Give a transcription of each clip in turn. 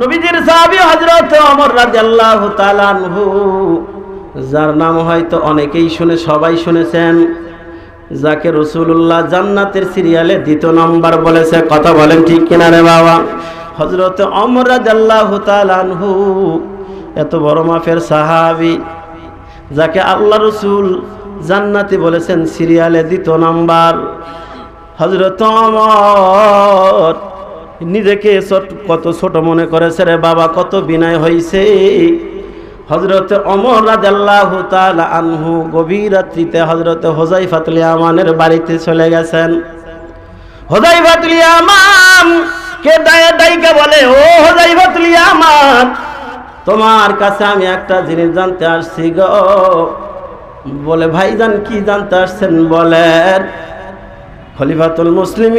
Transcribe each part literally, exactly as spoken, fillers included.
নবীজির সাহাবী হযরত ওমর রাদিয়াল্লাহু তাআলা আনহু, যার নাম হয়তো অনেকেই শুনে সবাই শুনেছেন, যাকে রাসূলুল্লাহ জান্নাতের সিরিয়ালে দ্বিতীয় নাম্বার বলেছে। কথা বলেন ঠিক কিনা রে বাবা? হযরত ওমর রাদিয়াল্লাহু তাআলা আনহু এত বড় মাপের সাহাবী, যাকে আল্লাহ রাসূল জান্নাতি বলেছেন সিরিয়ালে দ্বিতীয় নাম্বার। হযরত ওমর নিজেকে কত ছোট মনে করেছে রে বাবা, কত বিনয় হইছে। হযরত ওমর রাদিয়াল্লাহু তাআলা আনহু গভীর রাত্রিতে হযরত হুযায়ফাতুল ইয়ামানের বাড়িতে চলে গেছেন। হুযায়ফাতুল ইয়ামান কে দায়ে দাইকে বলে, ও হুযায়ফাতুল ইয়ামান, তোমার কাছে আমি একটা জিনিস জানতে আসছি গো। বলে, ভাইজান কি জানতে আসছেন বলেন। খলিফাতুল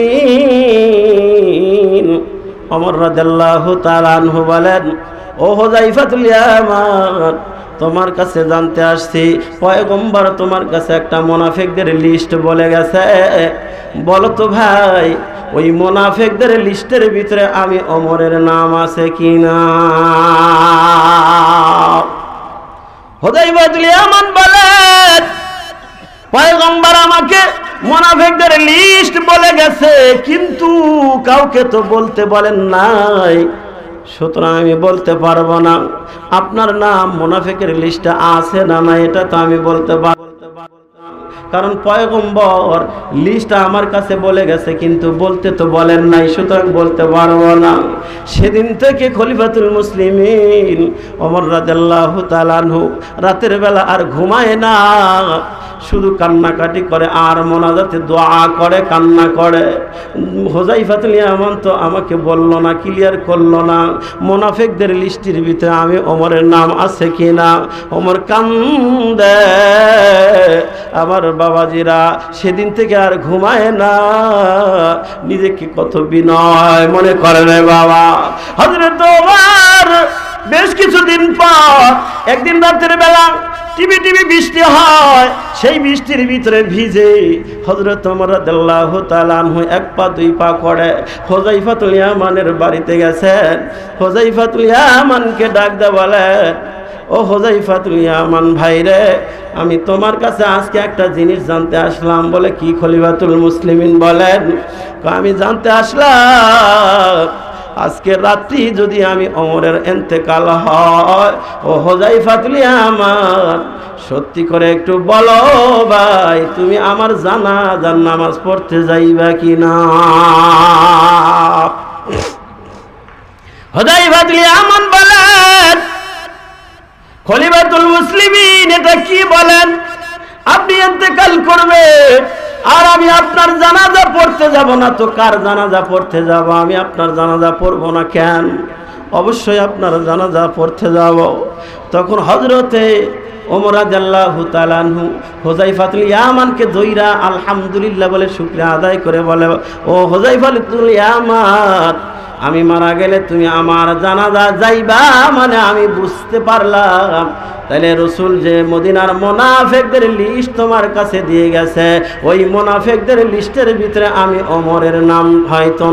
মুসলিমিন ওমর রাদিয়াল্লাহু তাআলা আনহু বলেন, ও হুযায়ফাতুল ইয়ামান, তোমার কাছে জানতে আসছি, পয়গম্বর তোমার কাছে একটা মুনাফিকদের লিস্ট বলে গেছে। বলো তো ভাই, ওই মুনাফিকদের লিস্টের ভিতরে আমি ওমরের নাম আছে কিনা? হুযায়ফাতুল ইয়ামান বলেন, পয়গম্বর আমাকে মুনাফিকদের লিস্ট বলে গেছে, কিন্তু কাউকে তো বলতে বলেন নাই, সুতরাং আমি বলতে পারবো না আপনার নাম মুনাফিকের লিস্টে আছে না না, এটা তো আমি বলতে পারবো না, কারণ পয়গম্বর লিস্ট আমার কাছে বলে গেছে কিন্তু বলতে তো বলেন নাই, সুতরাং বলতে পারবো না। সেদিন থেকে খলিফাতুল মুসলিমিন ওমর রাদিয়াল্লাহু তাআলা আনহু রাতের বেলা আর ঘুমায় না, শুধু কান্নাকাটি করে আর মোনাজাতে দোয়া করে, কান্না করে। হুযায়ফাতুল ইয়ামান তো আমাকে বললো না, ক্লিয়ার করলো না মুনাফিকদের লিস্টের ভিতরে আমি ওমরের নাম আছে কিনা। ওমর কান্দে। আমার বাবাজিরা সেদিন থেকে আর ঘুমায় না, নিজেকে কত বিনয় মনে করে রে বাবা। হযরত ওমর বেশ কিছুদিন পর একদিন রাতের বেলা টিভি টিভি বৃষ্টি হয়, সেই বৃষ্টির ভিতরে ভিজে হযরত ওমর রাদিয়াল্লাহু তাআলা আনহু এক পা দুই পা করে হুযায়ফাতুল ইয়ামানের বাড়িতে গেছেন। হুযায়ফাতুল ইয়ামানকে ডাক দিয়ে বলেন, ও হুযায়ফাতুল ইয়ামান ভাই রে, আমি তোমার কাছে আজকে একটা জিনিস জানতে আসলাম। বলে, কি খলিফাতুল মুসলিমিন বলেন। আমি জানতে আসলাম আজকে রাত্রি যদি আমি ওমরের ইন্তেকাল হয়, ও হুযায়ফাতুল ইয়ামান সত্যি করে একটু বলো ভাই, তুমি আমার জানাজার নামাজ পড়তে যাইবা কিনা? হুযায়ফাতুল ইয়ামান বলেন, খলিফাতুল মুসলিমিন এটা কি বলেন? আপনি ইন্তেকাল করবে আর আমি আপনার জানাজা পড়তে যাব না, তো কার জানাজা পড়তে যাব? আমি আপনার জানাজা পড়ব না কেন? অবশ্যই আপনার জানাজা পড়তে যাব। তখন হযরতে ওমর রাদিয়াল্লাহু তাআলা আনহু হুযায়ফাতুল ইয়ামানকে দইরা আলহামদুলিল্লাহ বলে শুকরিয়া আদায় করে বলে, ও হুযায়ফাতুল ইয়ামান, আমি মারা গেলে তুমি আমার জানাজা যাইবা, মানে আমি বুঝতে পারলাম তাহলে রাসূল যে মদিনার মুনাফিকদের লিস্ট তোমার কাছে দিয়ে গেছে, ওই মুনাফিকদের লিস্টের ভিতরে আমি ওমরের নাম হয়তো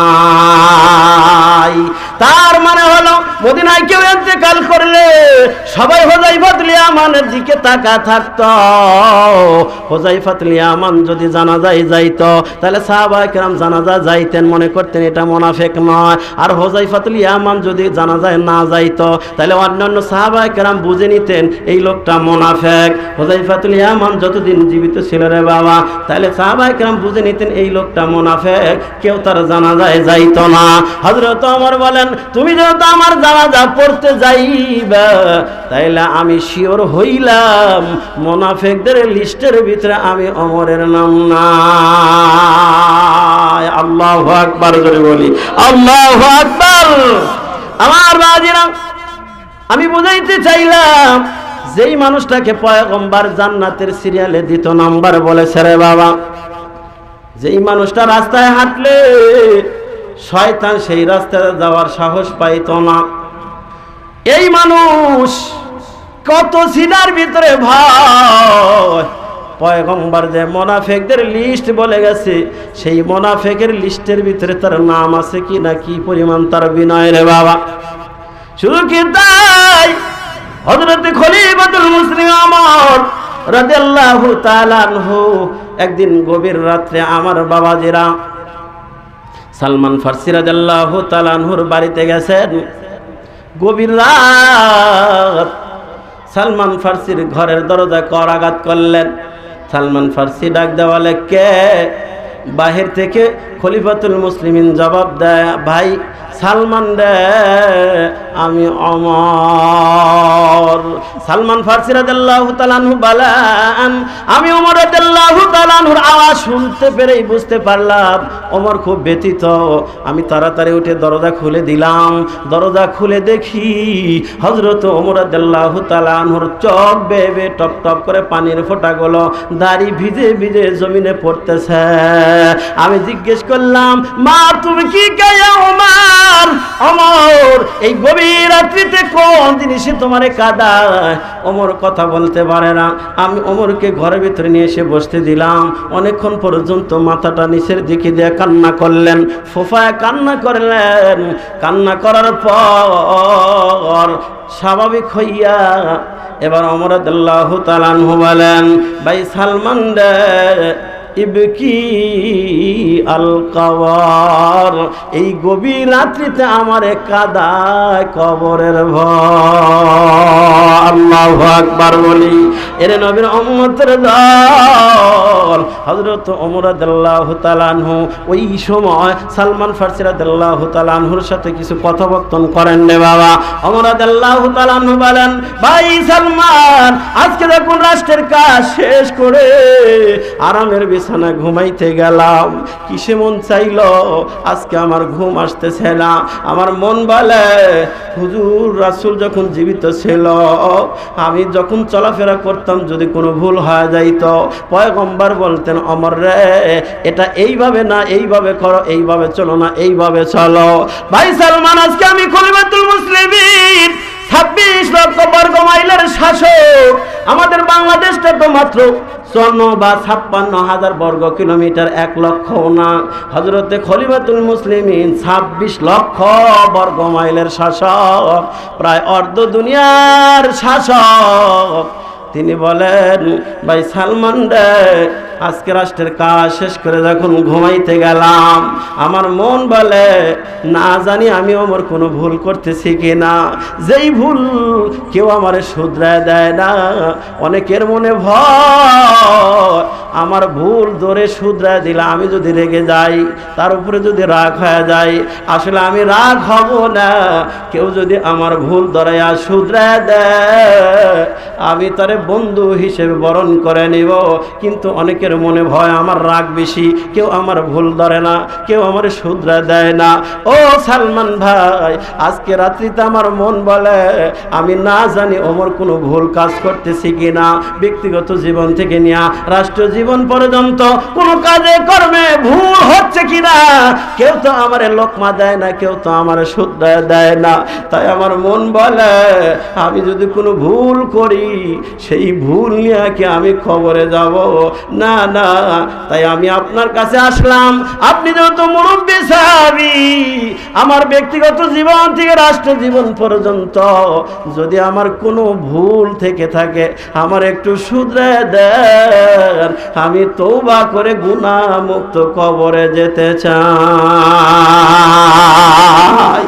নাই। তার মানে হলো মদিনায় কেউ ইন্তেকাল করলে সবাই হুযায়ফাতুল ইয়ামানের দিকে তাকা থাকতো। হুযায়ফাতুল ইয়ামান যদি জানাজায় যাইতো তাহলে সাহাবায়ে কেরাম জানাজা যাইতেন, মনে করতেন এটা মুনাফিক নয়। আর হুযায়ফাতুল ইয়ামান যদি জানাজায় না যাইতো তাহলে অন্যান্য সাহাবায়ে কেরাম বুঝে নিতেন এই লোকটা মুনাফিক। হুযায়ফাতুল ইয়ামান যতদিন জীবিত ছিল রে বাবা, তাহলে সাহাবায়ে কেরাম বুঝে নিতেন এই লোকটা মুনাফিক, কেউ তার জানাজায় যাইতো না। হযরত ওমর বলেন, তুমি যেহেতু আমার জানাজা পড়তে যাইবা, তাইলে আমি শিওর হইলাম মুনাফিকদের লিস্টের ভিতরে আমি ওমরের নাম নাই। আল্লাহু আকবার জোরে বলি, আল্লাহু আকবার। আমার বাজিরা, আমি বুঝাইতে চাইলাম যেই মানুষটাকে পয়গম্বর জান্নাতের সিরিয়ালে দ্বিতীয় নাম্বার বলেছে রে বাবা, যেই মানুষটা রাস্তায় হাঁটলে শয়তান সেই রাস্তায় যাওয়ার সাহস পাইতো না, এই মানুষ কত সিনার ভিতরে ভয়। পয়গম্বর যে মুনাফিকদের লিস্ট বলে গেছে, সেই মুনাফিকের লিস্টের ভিতরে তার নাম আছে কি না, কি পরিমাণ তার বিনয় রে বাবা। শুধু কি তাই, হযরত খলিফাতুল মুসলিম ওমর রাদিয়াল্লাহু তাআলা আনহু একদিন গভীর রাত্রে আমার বাবাজিরা সালমান ফার্সি রাদিয়াল্লাহু তাআলা আনহুর বাড়িতে গেছেন। গভীর রাত সালমান ফার্সির ঘরের দরজা করাঘাত করলেন। সালমান ফার্সি ডাক দেওয়ালে কে? বাহির থেকে খলিফাতুল মুসলিমিন জবাব দেয়, ভাই সালমান রে, আমি ওমর। সালমান ফার্সি রাদিয়াল্লাহু তাআলা আনহু বলেন, আমি ওমর রাদিয়াল্লাহু তাআলা আনহুর আওয়াজ শুনতে পেরেই বুঝতে পারলাম ওমর খুব ব্যথিত। আমি তাড়াতাড়ি উঠে দরজা খুলে দিলাম। দরজা খুলে দেখি হযরত ওমর রাদিয়াল্লাহু তাআলা আনহুর চোখ বেয়ে বেয়ে টপ টপ করে পানির ফোঁটাগুলো দাড়ি ভিজে ভিজে জমিনে পড়তেছে। আমি জিজ্ঞেস করলাম, মা তুমি কি গায়া ওমর? ওমর এই গভীর রাত্রিতে কোন জিনিসে তোমারে কাঁদায়? ওমর কথা বলতে পারে না। আমি ওমরকে ঘরের ভিতরে নিয়ে এসে বসতে দিলাম। অনেকক্ষণ পর্যন্ত মাথাটা নিচের দিকে দিয়ে কান্না করলেন, ফোফায় কান্না করলেন। কান্না করার পর স্বাভাবিক হইয়া এবার ওমর রাদিয়াল্লাহু তাআলা আনহু বলেন, ভাই সালমান রে, ইবকি আল কবর, এই গভীর রাত্রিতে আমারে কাঁদায় কবরের ভয়। আল্লাহু আকবার বলি। এর নবীর উম্মতের দল হযরত ওমর রাদিয়াল্লাহু তাআলা আনহু ওই সময় সালমান ফার্সি রাদিয়াল্লাহু তাআলা আনহুর সাথে কিছু কথোপকথন করেন রে বাবা। ওমর রাদিয়াল্লাহু তাআলা আনহু বলেন, ভাই সালমান, আজকে দেখুন রাষ্ট্রের কাজ শেষ করে আরামের বিছানা ঘুমাইতে গেলাম। কিসে মন চাইল, আজকে আমার ঘুম আসতেছে না। আমার মন বলে হুজুর রাসূল যখন জীবিত ছিল, আমি যখন চলাফেরা করতাম যদি কোনো ভুল হয়ে যাইতো, পয়গম্বর বলতেন ওমর রে, এটা এইভাবে না, এইভাবে করো, এইভাবে চলো না, এইভাবে চলো। ভাই সালমান, আজকে আমি খলিফাতুল মুসলিমিন, ছাব্বিশ লক্ষ বর্গ মাইলের শাসক। আমাদের বাংলাদেশটা তো মাত্র চুয়ান্ন বা ছাপ্পান্ন হাজার বর্গ কিলোমিটার, এক লক্ষ না। হযরতে খলিফাতুল মুসলিমিন ছাব্বিশ লক্ষ বর্গ মাইলের শাসক, প্রায় অর্ধ দুনিয়ার শাসক। তিনি বলেন, ভাই সালমান রে, আজকে রাষ্ট্রের কাজ শেষ করে যখন ঘুমাইতে গেলাম, আমার মন বলে না জানি আমি ওমর কোনো ভুল করতেছি কিনা। যেই ভুল কেউ আমারে শুধরায় দেয় না। অনেকের মনে ভয় আমার ভুল ধরে শুধরায় দিলে আমি যদি রেগে যাই, তার উপরে যদি রাগ হয়ে যায়। আসলে আমি রাগ হব না, কেউ যদি আমার ভুল ধরাইয়া শুধরায় দেয় আমি তারে বন্ধু হিসেবে বরণ করে নিব। কিন্তু অনেকের মনে ভয় আমার রাগ বেশি, কেউ আমার ভুল ধরে না, কেউ আমার শুধরা দেয় না। ও সালমান ভাই, আজকে রাত্রিতে আমার মন বলে আমি না জানি ওমর কোনো ভুল কাজ করতেছি কিনা। ব্যক্তিগত জীবন থেকে নিয়ে রাষ্ট্র জীবন পর্যন্ত কোনো কাজে কর্মে ভুল হচ্ছে কিনা। কেউ তো আমার লোকমা দেয় না, কেউ তো আমার শুধরা দেয় না। তাই আমার মন বলে আমি যদি কোনো ভুল করি, সেই ভুল নিয়ে কি আমি খবরে যাব? না না। তাই আমি আপনার কাছে আসলাম। আপনি যেহেতু মুরব্বী সাহাবী, আমার ব্যক্তিগত জীবন থেকে রাষ্ট্র জীবন পর্যন্ত যদি আমার কোনো ভুল থেকে থাকে, আমার একটু শুধরে দেন। আমি তওবা করে গুনাহ মুক্ত কবরে যেতে চাই।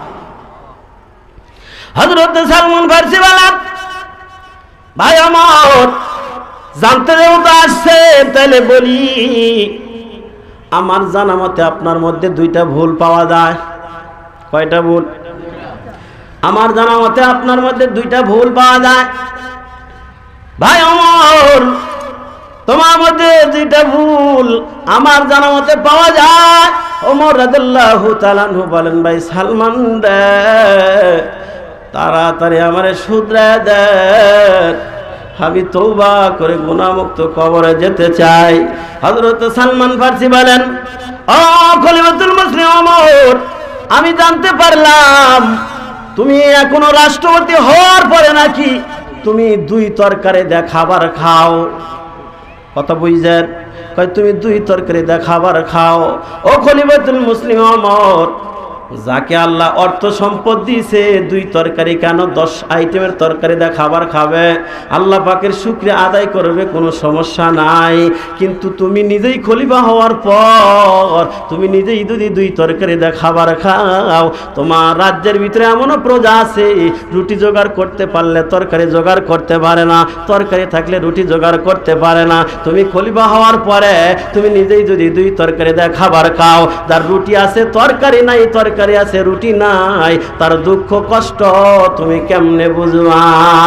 হযরত সালমান ফার্সি বলেন, ভাই আমার জানতে যেহেতু আসছে, তাহলে বলি আমার জানা মতে আপনার মধ্যে দুইটা ভুল পাওয়া যায়। কয়টা ভুল? আমার জানা মতে আপনার মধ্যে দুইটা ভুল পাওয়া যায়। ভাই আমার, তোমার মধ্যে দুইটা ভুল আমার জানা মতে পাওয়া যায়। ওমর রাদিয়াল্লাহু তাআলা আনহু বলেন, ভাই সালমান রে, তাড়াতাড়ি আমারে শুধরায় দেন। আমি তওবা করে গুনাহমুক্ত কবরে যেতে চাই। হযরত সালমান ফার্সি বলেন, ও খলিফাতুল মুসলিম ওমর, আমি জানতে পারলাম তুমি এখনো রাষ্ট্রপতি হওয়ার পরে নাকি তুমি দুই তরকারি দিয়ে খাবার খাও। কথা বুঝছেন? কয় তুমি দুই তরকারি দিয়ে খাবার খাও। ও খলিফাতুল মুসলিম ওমর, যাকে আল্লাহ অর্থ সম্পদ দিয়েছে দুই তরকারি কেন দশ আইটেমের তরকারি দিয়ে খাবার খাবে, আল্লাহ পাকের শুকরিয়া আদায় করবে, কোনো সমস্যা নাই। কিন্তু তুমি নিজেই খলিফা হওয়ার পর তুমি নিজেই যদি দুই তরকারি দিয়ে খাবার খাও, তোমার রাজ্যের ভিতরে এমনও প্রজা আছে রুটি জোগাড় করতে পারলে তরকারি জোগাড় করতে পারে না, তরকারি থাকলে রুটি জোগাড় করতে পারে না। তুমি খলিফা হওয়ার পরে তুমি নিজেই যদি দুই তরকারি দিয়ে খাবার খাও, যার রুটি আছে তরকারি নাই, তরকারি আছে রুটি নাই, তার দুঃখ কষ্ট তুমি কেমনে বুঝবা?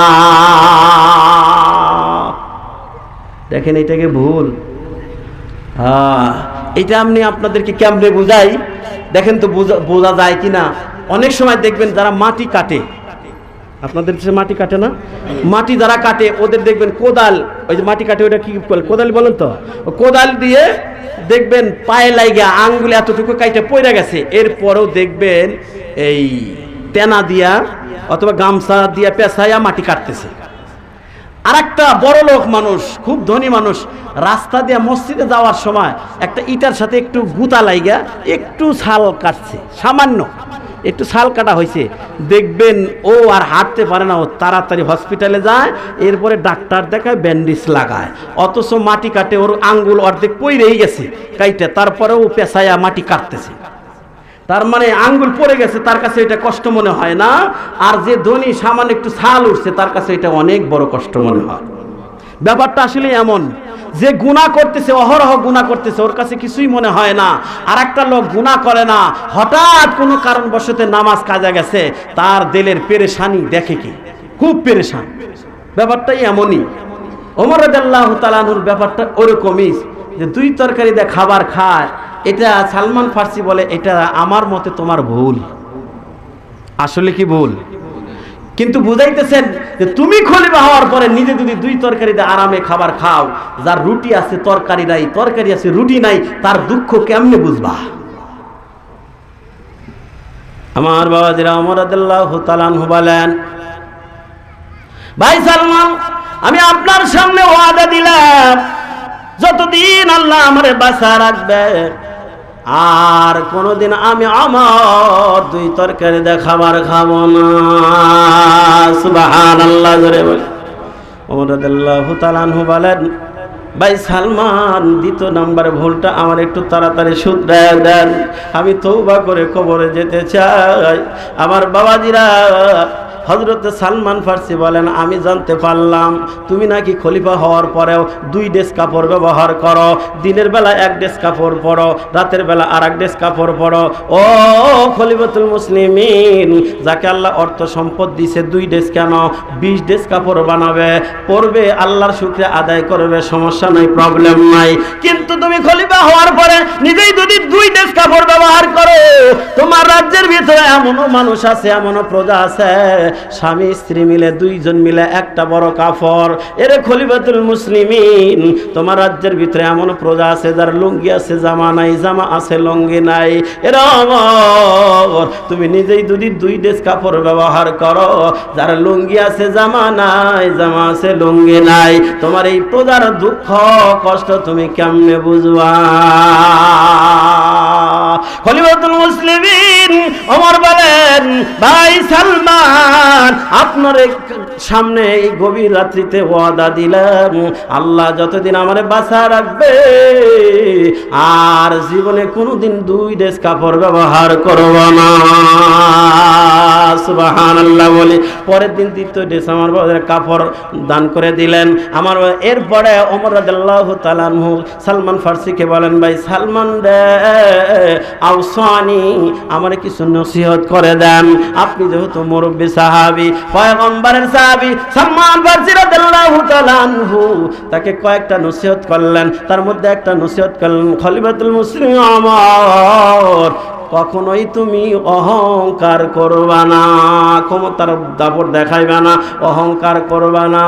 দেখেন এটাকে ভুল। হ্যাঁ, এটা আমি আপনাদেরকে কেমনে বুঝাই, দেখেন তো বোঝা যায় কিনা। অনেক সময় দেখবেন যারা মাটি কাটে, আপনাদের দেশে মাটি কাটে না, মাটি যারা কাটে ওদের দেখবেন কোদাল, ওই যে মাটি কাটে ওটা কি কোদাল বলেন তো, কোদাল দিয়ে দেখবেন পায়ে লাগিয়া আঙ্গুলে এতটুকু কাইটে পড়ে গেছে, এরপরেও দেখবেন এই তেনা দিয়া অথবা গামছা দিয়া পেঁচাইয়া মাটি কাটতেছে। আর একটা বড় লোক মানুষ, খুব ধনী মানুষ, রাস্তা দিয়ে মসজিদে যাওয়ার সময় একটা ইটার সাথে একটু গুতা লাইগা একটু ছাল কাটছে, সামান্য একটু ছাল কাটা হয়েছে, দেখবেন ও আর হাঁটতে পারে না, ও তাড়াতাড়ি হসপিটালে যায়, এরপরে ডাক্তার দেখায়, ব্যান্ডেজ লাগায়, অথচ মাটি কাটে ওর আঙ্গুল অর্ধেক পইরেই গেছে কাইটে, তারপরেও পেঁচাইয়া মাটি কাটতেছে। তার মানে আঙ্গুল পড়ে গেছে, তার কাছে এটা কষ্ট মনে হয় না, আর যে ধনী সামান্য একটু ছাল উঠছে তার কাছে এটা অনেক বড় কষ্ট মনে হয়। ব্যাপারটা আসলে এমন, যে গুনাহ করতেছে, অহরহ গুনাহ করতেছে, ওর কাছে কিছুই মনে হয় না। আর একটা লোক গুনাহ করে না, হঠাৎ কোনো কারণবশত নামাজ কাজা গেছে, তার দিলের পেরেশানি দেখে কি, খুব পেরেশান। ব্যাপারটাই এমনই। ওমর রাদিয়াল্লাহু তাআলা আনহুর ব্যাপারটা ওরকমই, যে দুই তরকারি দিয়ে খাবার খায়। এটা সালমান ফার্সি বলে এটা আমার মতে তোমার ভুল। আসলে কি ভুল? কিন্তু বুঝাইতেছেন যে তুমি খলিফা হওয়ার পরে নিজে যদি দুই তরকারি দিয়ে আরামে খাবার খাও, যার রুটি আছে তরকারি নাই, তরকারি আছে রুটি নাই, তার দুঃখ কেমনে বুঝবা? আমার বাবাজিরা, ওমর রাদিয়াল্লাহু তাআলা আনহু বলেন, ভাই সালমান, আমি আপনার সামনে ওয়াদা দিলাম, যতদিন আল্লাহ আমারে বাঁচা রাখবে আর কোনদিন আমি আমার দুই তরকারি দিয়ে খাবার খাবো না। সুবহানাল্লাহ জোরে বলে। ওমর রাদিয়াল্লাহু তাআলা আনহু বলেন, ভাই সালমান, দ্বিতীয় নাম্বার ভুলটা আমার একটু তাড়াতাড়ি শুধরায় দেন, আমি তওবা করে কবরে যেতে চাই। আমার বাবাজিরা, হযরত সালমান ফার্সি বলেন, আমি জানতে পারলাম তুমি নাকি খলিফা হওয়ার পরেও দুই ড্রেস কাপড় ব্যবহার করো, দিনের বেলা এক ড্রেস কাপড় পরো, রাতের বেলা আর এক ড্রেস কাপড় পরো। ও খলিফাতুল মুসলিমিন, যাকে আল্লাহ অর্থ সম্পদ দিয়েছে, দুই ড্রেস কেন বিশ ড্রেস কাপড় বানাবে, পরবে, আল্লাহর শুকরিয়া আদায় করবে, সমস্যা নাই, প্রবলেম নাই। কিন্তু তুমি খলিফা হওয়ার পরে নিজেই যদি দুই ড্রেস কাপড় ব্যবহার করো, তোমার রাজ্যের ভিতরে এমনও মানুষ আছে, এমনও প্রজা আছে, স্বামী স্ত্রী মিলে দুইজন মিলে একটা বড় কাপড়। এরে খলিফাতুল মুসলিমিন, তোমার রাজ্যের ভিতরে এমন প্রজা আছে যার লুঙ্গি আছে জামা নাই, জামা আছে লুঙ্গি নাই। এরা আমার, তুমি নিজেই যদি দুই ড্রেস কাপড় ব্যবহার করো, যার লুঙ্গি আছে জামা নাই, জামা আছে লুঙ্গি নাই, তোমার এই প্রজার দুঃখ কষ্ট তুমি কেমনে বুঝবা? খলিফাতুল মুসলিমিন ওমর বলেন, ভাই সালমান, আপনার সামনে এই গভীর রাত্রিতে ওয়াদা দিলাম, আল্লাহ যতদিন আমারে বাঁচা রাখবে আর জীবনে কোনোদিন দুই ড্রেস কাপড় ব্যবহার করব না। সুবহানাল্লাহ বলি। পরের দিন দ্বিতীয় ড্রেস আমার বাবার কাপড় দান করে দিলেন। আমার এরপরে ওমর রাদিয়াল্লাহু তাআলা আনহু সালমান ফার্সিকে বলেন, ভাই সালমান রে, আওসানি, আমার কিছু নসিহত করে দেন। আপনি যেহেতু মুরব্বী সাহাবী, পয়গম্বরের সাহাবী, সালমান ফার্সি রাদিয়াল্লাহু তাআলা আনহু তাকে কয়েকটা নসিহত করলেন। তার মধ্যে একটা নসিহত করলেন, খলিফাতুল মুসলিমিন আমার, কখনোই তুমি অহংকার করবা না, ক্ষমতার দাপট দেখাইবা না, অহংকার করবা না।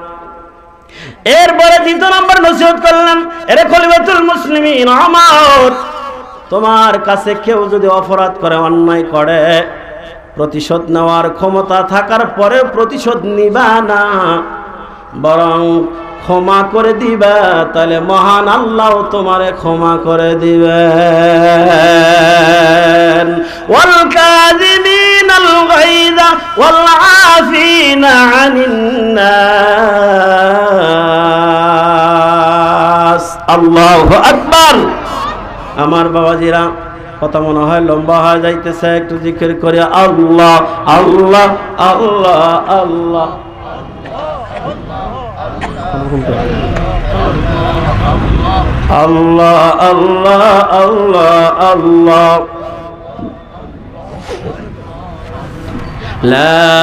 এরপরে দ্বিতীয় নম্বর নসিহত করলেন, এরে খলিফাতুল মুসলিমিন আমার, তোমার কাছে কেউ যদি অপরাধ করে, অন্যায় করে, প্রতিশোধ নেওয়ার ক্ষমতা থাকার পরে প্রতিশোধ নিবা না, বরং ক্ষমা করে দিবা, তাহলে মহান আল্লাহ তোমারে ক্ষমা করে দিবেন। ওয়াল কাযিমিনাল গায়যা ওয়াল আফিনা আনিন নাস। আল্লাহু আকবার। আমার বাবাজিরা, কথা মনে হয় লম্বা হয়ে যাইতেছে, একটু জিকির করে আল্লাহ আল্লাহ আল্লাহ আল্লাহ। আল্লাহ আল্লাহ আল্লাহ আল্লাহ। লা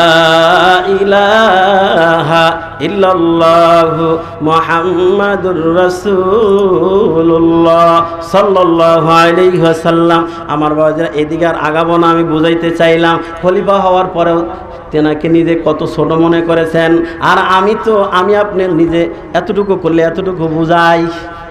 ইলাহা ইল্লাল্লাহু মুহাম্মাদুর রাসূলুল্লাহ সাল্লাল্লাহু আলাইহি ওয়াসাল্লাম। আমার বাবাজিরা, এদিকে আর আগাবো না, আমি বুঝাইতে চাইলাম খলিফা হওয়ার পরেও তেনাকে নিজে কত ছোট মনে করেছেন, আর আমি তো আমি আপনি নিজে এতটুকু করলে এতটুকু বুঝাই,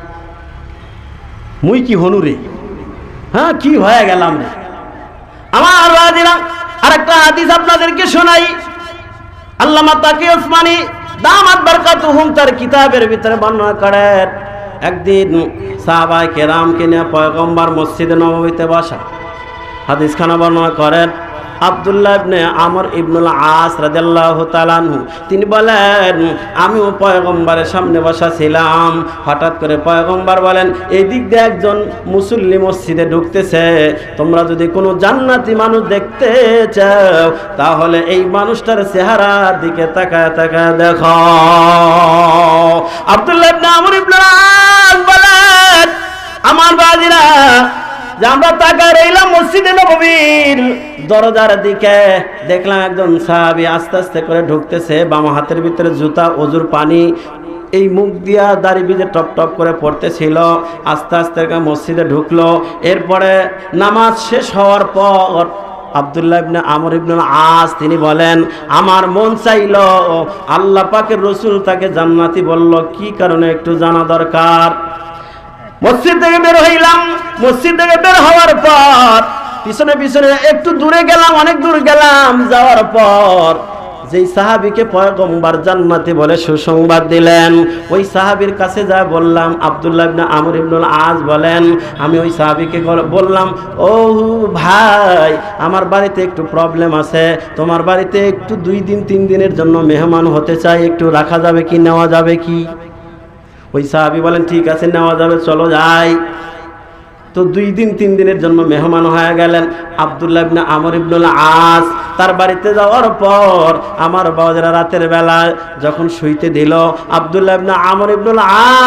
মুই কি হনুরে, হ্যাঁ কি হয়ে গেলাম রে। আমার বাবাজিরা, আরেকটা হাদিস আপনাদেরকে শোনাই। আল্লামা তাকি ওসমানী দামাত বারকাতুহুম তার কিতাবের ভিতরে বর্ণনা করেন, একদিন সাহাবায়ে কেরামকে নিয়ে পয়গম্বর মসজিদে নববীতে বসা। হাদিসখানা বর্ণনা করেন আব্দুল্লাহ ইবনে আমর ইবনুল আস রাদিয়াল্লাহু তাআলা আনহু। তিনি বলেন, আমিও পয়গম্বরের সামনে বসা ছিলাম। হঠাৎ করে পয়গম্বর বলেন, এই দিক দিয়ে একজন মুসল্লি মসজিদে ঢুকতেছে, তোমরা যদি কোনো জান্নাতি মানুষ দেখতে চাও তাহলে এই মানুষটার চেহারার দিকে তাকায় তাকায় দেখো। আব্দুল্লাহ ইবনে আমর ইবনুল আস বলেন, আমার বাজিরা, যে আমরা তাকায় রইলাম মসজিদে নববীর দরজার দিকে, দেখলাম একজন সাহাবী আস্তে আস্তে করে ঢুকতেছে, বাম হাতের ভিতরে জুতা, ওজুর পানি, এই মুখ দিয়া দাড়ি ভিজে টপ টপ করে পড়তেছিল। আস্তে আস্তে মসজিদে ঢুকলো। এরপরে নামাজ শেষ হওয়ার পর আব্দুল্লাহ ইবনে আমর ইবনুল আস তিনি বলেন, আমার মন চাইল আল্লাহ পাকের রাসূল তাকে জান্নাতি বলল, কি কারণে একটু জানা দরকার। মসজিদ থেকে বের হইলাম। মসজিদ থেকে বের হওয়ার পর পিছনে পিছনে একটু দূরে গেলাম, অনেক দূর গেলাম। যাওয়ার পর যেই সাহাবীকে পয়গম্বর জান্নাতি বলে সুসংবাদ দিলেন, ওই সাহাবীর কাছে যা বললাম। আব্দুল্লাহ ইবনে আমর ইবনুল আস বলেন, আমি ওই সাহাবীকে বললাম, ও ভাই, আমার বাড়িতে একটু প্রবলেম আছে, তোমার বাড়িতে একটু দুই দিন তিন দিনের জন্য মেহমান হতে চাই, একটু রাখা যাবে কি, নেওয়া যাবে কি? ওই সাহাবী বলেন, ঠিক আছে, নেওয়া যাবে, চলো যাই। তো দুই দিন তিন দিনের জন্য মেহমান হয়ে গেলেন আব্দুল্লাহ ইবনে আমর ইবনুল আস। তার বাড়িতে যাওয়ার পর আমার বাবারা রাতের বেলা যখন শুইতে দিল, আব্দুল্লাহ ইবনে আমর ইবনুল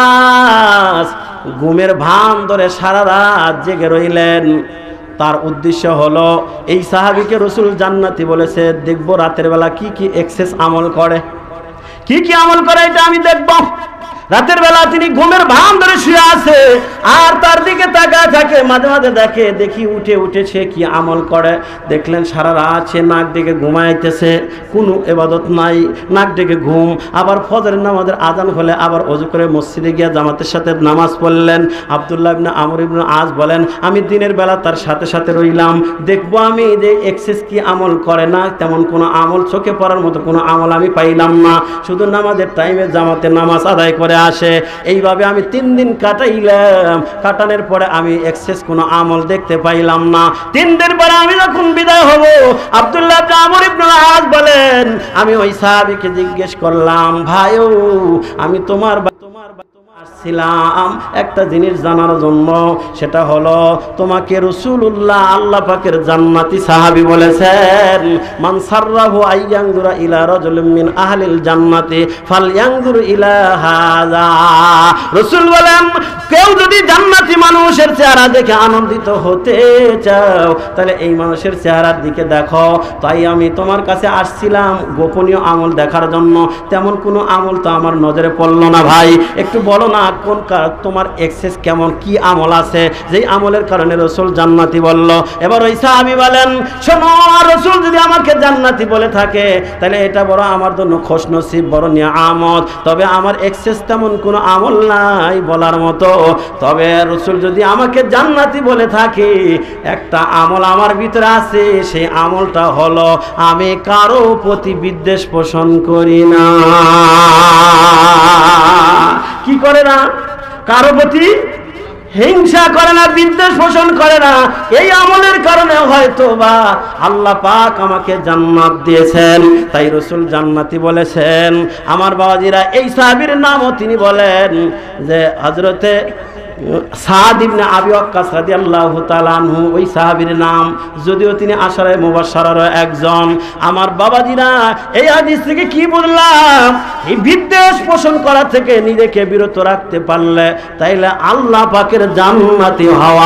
আস ঘুমের ভান ধরে সারা রাত জেগে রইলেন। তার উদ্দেশ্য হলো, এই সাহাবীকে রাসূল জান্নাতি বলেছে, দেখব রাতের বেলা কি কি এক্সেস আমল করে, কি কি আমল করে, এটা আমি দেখব। রাতের বেলা তিনি ঘুমের ভান ধরে শুয়ে আছে, আর তার দিকে তাকায় থাকে। মাঝে মাঝে দেখে, দেখি উঠে উঠে সে কি আমল করে। দেখলেন সারা রাত সে নাক ডেকে ঘুমাইতেছে, কোনো ইবাদত নাই, নাক ডেকে ঘুম। আবার ফজরের নামাজের আজান হলে আবার ওযু করে মসজিদে গিয়ে জামাতের সাথে নামাজ পড়লেন। আব্দুল্লাহ ইবনে আমর ইবনে আস বলেন, আমি দিনের বেলা তার সাথে সাথে রইলাম, দেখবো আমি যে এক্সেস কি আমল করে। না, তেমন কোনো আমল, চোখে পড়ার মতো কোনো আমল আমি পাইলাম না। শুধু নামাজের টাইমে জামাতে নামাজ আদায় করে আসে। এইভাবে আমি তিন দিন কাটাইলাম। কাটানোর পরে আমি এক্সেস কোনো আমল দেখতে পাইলাম না। তিন দিন পরে আমি যখন বিদায় হব, আব্দুল্লাহ ইবনে আমর ইবনুল আস বলেন, আমি ওই সাহাবীকে জিজ্ঞেস করলাম, ভাইও, আমি তোমার ছিলাম একটা জিনিস জানার জন্য, সেটা হলো তোমাকে রাসূলুল্লাহ আল্লাহ পাকের জান্নাতি সাহাবী বলেছেন, মান সাররাহু আইয়ানজুরা ইলা রাজুলিন মিন আহলিল জান্নাতি ফালয়ানজুর ইলা হাযা। রাসূল বলেন, কেউ যদি জান্নাতি মানুষের চেহারা দেখে আনন্দিত হতে চাও, তাহলে এই মানুষের চেহারার দিকে দেখো। তাই আমি তোমার কাছে আসছিলাম গোপনীয় আমল দেখার জন্য। তেমন কোনো আমল তো আমার নজরে পড়লো না। ভাই, একটু বলো না কোন তোমার এক্সেস কেমন, কি আমল আছে যেই আমলের কারণে রাসূল জান্নাতি বলল। এবার ওই সাহাবী বলেন, শোনো, রাসূল যদি আমাকে জান্নাতি বলে থাকে তাহলে এটা বড় আমার জন্য খুশনসিব, বড় নিয়ামত। তবে আমার এক্সেস তেমন কোনো আমল নাই বলার মতো। তবে রাসূল যদি আমাকে জান্নাতি বলে থাকে, একটা আমল আমার ভিতরে আছে, সেই আমলটা হলো আমি কারো প্রতি বিদ্বেষ পোষণ করি না। কি করে না? কারো প্রতি হিংসা করে না, বিদ্বেষ পোষণ করে না। এই আমলের কারণে হয়তো বা আল্লাহ পাক আমাকে জান্নাত দিয়েছেন, তাই রাসূল জান্নাতি বলেছেন। আমার বাবাজিরা, এই সাহাবীর নামও তিনি বলেন যে হযরতে সাদ ইবনে আবি ওয়াক্কাস রাদিয়াল্লাহু তাআলা আনহু, ওই সাহাবীর নাম, যদিও তিনি আশারায়ে মুবাশশারার একজন। আমার বাবাজিরা, এই হাদিস থেকে কি বুঝলাম? এই বিদ্বেষ পোষণ করা থেকে নিজেকে বিরত রাখতে পারলে তাইলে আল্লাহ পাকের জান্নাতি হওয়া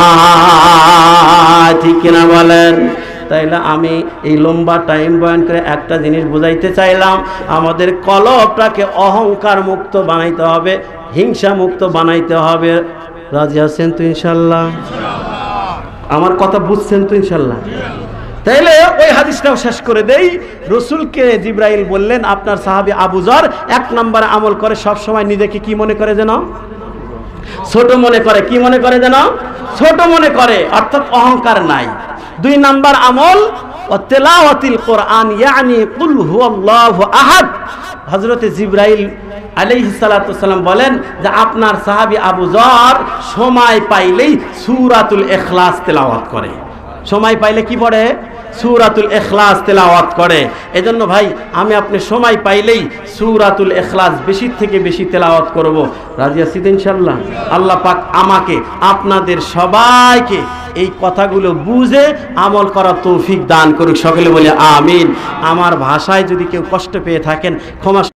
যায়। ঠিক কিনা বলেন? তাইলে আমি এই লম্বা টাইম বয়ান করে একটা জিনিস বুঝাইতে চাইলাম, আমাদের কলবটাকে অহংকার মুক্ত বানাইতে হবে, হিংসা মুক্ত বানাইতে হবে। রাজি আছেন তো ইনশাল্লাহ? আমার কথা বুঝছেন তো ইনশাল্লাহ? তাইলে ওই হাদিসটাও শেষ করে দেই। রাসূলকে জিবরাইল বললেন, আপনার সাহাবী আবু যর এক নম্বর আমল করে সব সময় নিজেকে কি মনে করে যেন? ছোট মনে করে। কি মনে করে যেন? ছোট মনে করে, অর্থাৎ অহংকার নাই। দুই নাম্বার আমল ও তেলাওয়াতিল কোরআন, ইয়ানি কুল হুয়াল্লাহু আহাদ। হযরতে জিবরাইল আলাইহিস সালাতু ওয়াসসালাম বলেন যে আপনার সাহাবী আবু যর সময় পাইলেই সূরাতুল ইখলাস তেলাওয়াত করে। সময় পাইলে কি পড়ে? সূরাতুল ইখলাস তেলাওয়াত করে। এজন্য ভাই, আমি আপনি সময় পাইলেই সূরাতুল ইখলাস বেশি থেকে বেশি তেলাওয়াত করব। রাজি আছি তো ইনশাআল্লাহ? আল্লাহ পাক আমাকে আপনাদের সবাইকে এই কথাগুলো বুঝে আমল করার তৌফিক দান করুক। সকলে বলে আমিন। আমার ভাষায় যদি কেউ কষ্ট পেয়ে থাকেন ক্ষমা